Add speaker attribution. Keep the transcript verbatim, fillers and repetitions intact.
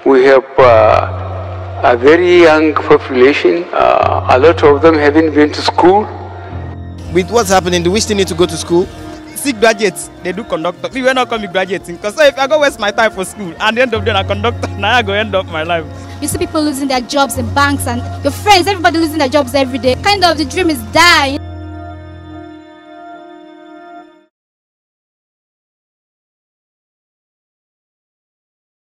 Speaker 1: We have uh, a very young population. Uh, a lot of them haven't been to school.
Speaker 2: With what's happening, do we still need to go to school?
Speaker 3: See graduates, they do conductor. Me, we're not coming graduating. Because if I go waste my time for school, and at the end of the day, I'm a conductor, now I go end up my life.
Speaker 4: You see people losing their jobs in banks and your friends, everybody losing their jobs every day. Kind of the dream is dying.